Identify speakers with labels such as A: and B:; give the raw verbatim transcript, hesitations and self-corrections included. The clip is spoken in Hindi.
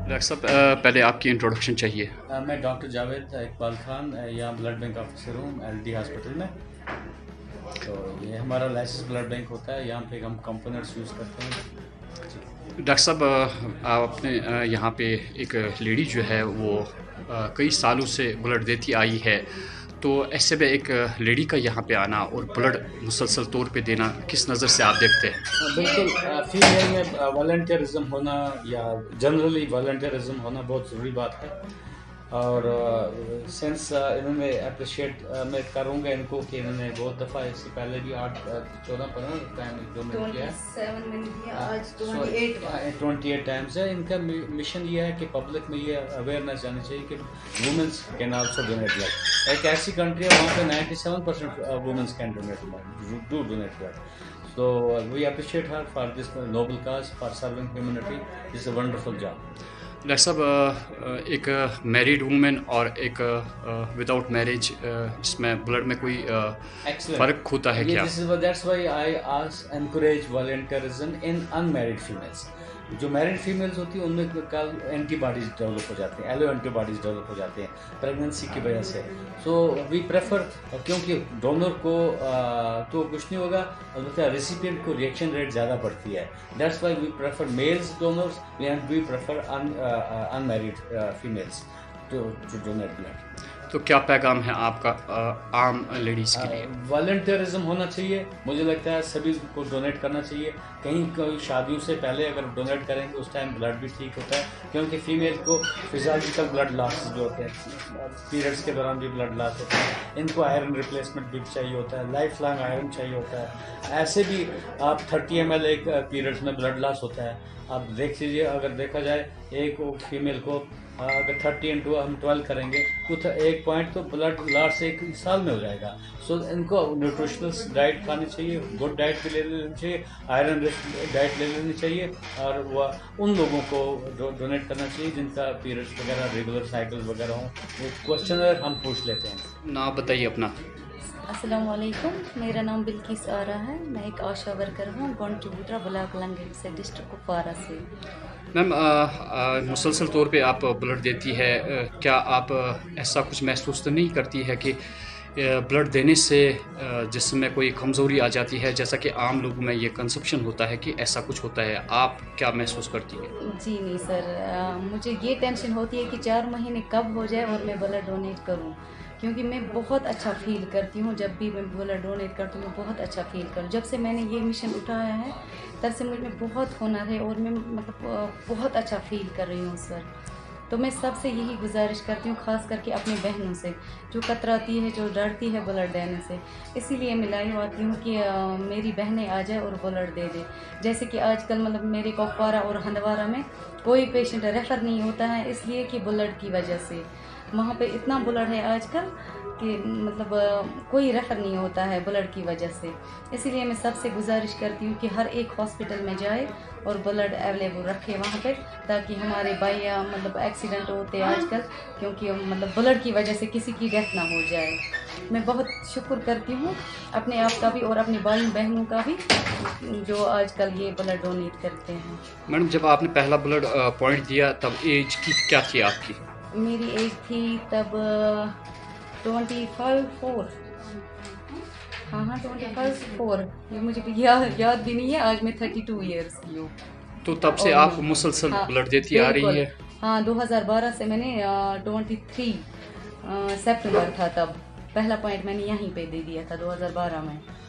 A: डॉक्टर साहब, अ, पहले आपकी इंट्रोडक्शन चाहिए।
B: अ, मैं डॉक्टर जावेद इकबाल खान अ, यहाँ ब्लड बैंक ऑफिसर हूँ एलडी हॉस्पिटल में। तो ये हमारा लाइसेंस ब्लड बैंक होता है, यहाँ पे हम कंपोनेंट्स यूज़ करते हैं जी।
A: डॉक्टर साहब, अ, आपने अ, यहाँ पे एक लेडी जो है वो अ, कई सालों से ब्लड देती आई है, तो ऐसे में एक लेडी का यहाँ पे आना और ब्लड मुसलसल तौर पे देना किस नज़र से आप देखते हैं?
B: अ, बिल्कुल फीमेल में वॉलंटियरिज्म होना या जनरली वॉलंटियरिज्म होना बहुत ज़रूरी बात है। और सेंस इन्होंने अप्रिशिएट मैं करूँगा इनको कि इन्होंने बहुत दफ़ा इससे पहले भी आठ चौदह पंद्रह टाइम डोनेट किया है, ट्वेंटी एट टाइम्स है। इनका मिशन ये है कि पब्लिक में ये अवेयरनेस जानी चाहिए कि womens can also donate blood. एक ऐसी कंट्री है वहाँ पे ninety seven percent womens can donate blood, do donate blood. So uh, we appreciate her for this noble cause, for serving humanity. It's a wonderful job.
A: Doctor साहब, अ, एक मैरिड वूमेन और एक विदाउट मैरिज, इसमें ब्लड में कोई अ,
B: Excellent.
A: फ़र्क होता है
B: Yeah,
A: क्या?
B: this is what that's why I ask encourage volunteerism in unmarried females. जो मैरिड फीमेल्स होती हैं उनमें कल एंटीबॉडीज डेवलप हो जाते हैं, एलो एंटीबॉडीज डेवलप हो जाते हैं प्रेगनेंसी की वजह से। सो वी प्रेफर, क्योंकि डोनर को आ, तो कुछ नहीं होगा, अलबत्ता रेसिपिएंट को रिएक्शन रेट ज़्यादा बढ़ती है। That's why we prefer males donors and we prefer unmarried females to to donate blood.
A: तो क्या पैगाम है आपका अ, आम लेडीज़ के लिए?
B: वॉलंटियरिज्म होना चाहिए। मुझे लगता है सभी को डोनेट करना चाहिए। कहीं कोई शादियों से पहले अगर डोनेट करेंगे उस टाइम ब्लड भी ठीक होता है, क्योंकि फीमेल को फिजियोलॉजिकल ब्लड लॉस जो होते हैं, पीरियड्स के दौरान भी ब्लड लॉस होता है, इनको आयरन रिप्लेसमेंट भी चाहिए होता है, लाइफ लॉन्ग आयरन चाहिए होता है। ऐसे भी आप थर्टी एम एल एक पीरियड्स में ब्लड लॉस होता है। आप देख लीजिए, अगर देखा जाए एक फीमेल को अगर थर्टी इंटू हम ट्वेल्व करेंगे तो एक पॉइंट तो ब्लड लॉस एक साल में हो जाएगा। सो so, इनको न्यूट्रिशनल डाइट खानी चाहिए, गुड डाइट भी ले लेनी चाहिए, आयरन रिच डाइट ले लेनी चाहिए, और वह उन लोगों को डो, डोनेट करना चाहिए जिनका पीरियड्स वगैरह रेगुलर साइकिल वगैरह हों। वो क्वेश्चन हम पूछ लेते हैं।
A: ना बताइए अपना।
C: अस्सलाम वालेकुम, मेरा नाम बिल्किस आ रहा है। मैं एक आशा वर्कर हूँ कंट्रीब्यूटर ब्लॉक लंगेट से, डिस्ट्रिक्ट कुपवारा से।
A: मैम, मुसलसल तौर पे आप ब्लड देती है, अ, क्या आप अ, ऐसा कुछ महसूस तो नहीं करती है कि ब्लड देने से जिस्म में कोई कमज़ोरी आ जाती है, जैसा कि आम लोगों में ये कंसेप्शन होता है कि ऐसा कुछ होता है, आप क्या महसूस करती हैं?
C: जी नहीं सर, आ, मुझे ये टेंशन होती है कि चार महीने कब हो जाए और मैं ब्लड डोनेट करूं, क्योंकि मैं बहुत अच्छा फील करती हूँ जब भी मैं ब्लड डोनेट करती हूँ, बहुत अच्छा फील करूँ। जब से मैंने ये मिशन उठाया है तब से मुझ में बहुत हुनर है और मैं मतलब बहुत अच्छा फील कर रही हूँ सर। तो मैं सबसे यही गुजारिश करती हूँ, ख़ास करके अपनी बहनों से जो कतराती है, जो डरती है ब्लड देने से। इसीलिए मैं लाई आती हूँ कि आ, मेरी बहनें आ जाए और ब्लड दे दे। जैसे कि आजकल मतलब मेरे कुपवारा और हंदवारा में कोई पेशेंट रेफ़र नहीं होता है, इसलिए कि ब्लड की वजह से। वहाँ पे इतना ब्लड है आजकल कि मतलब कोई रेफ़र नहीं होता है ब्लड की वजह से। इसीलिए मैं सबसे गुजारिश करती हूँ कि हर एक हॉस्पिटल में जाए और ब्लड अवेलेबल रखे वहाँ पे, ताकि हमारे भाई मतलब एक्सीडेंट होते हैं आजकल, क्योंकि मतलब ब्लड की वजह से किसी की डेथ ना हो जाए। मैं बहुत शुक्र करती हूँ अपने आप का भी और अपनी भाई बहनों का भी, जो आजकल ये ब्लड डोनेट करते हैं।
A: मैडम, जब आपने पहला ब्लड पॉइंट दिया तब एज की क्या थी आपकी?
C: मेरी एज थी तब ट्वेंटी फाइव फोर हाँ हाँ ट्वेंटी फाइव फोर ये मुझे याद याद भी नहीं है। आज मैं थर्टी टू ईयर्स की हूँ।
A: तो तब से आप मुसलसल
C: हाँ,
A: ब्लड देती आ रही है?
C: हाँ, दो हज़ार बारह से मैंने ट्वेंटी थ्री सितंबर था तब पहला पॉइंट मैंने यहीं पे दे दिया था, दो हज़ार बारह में।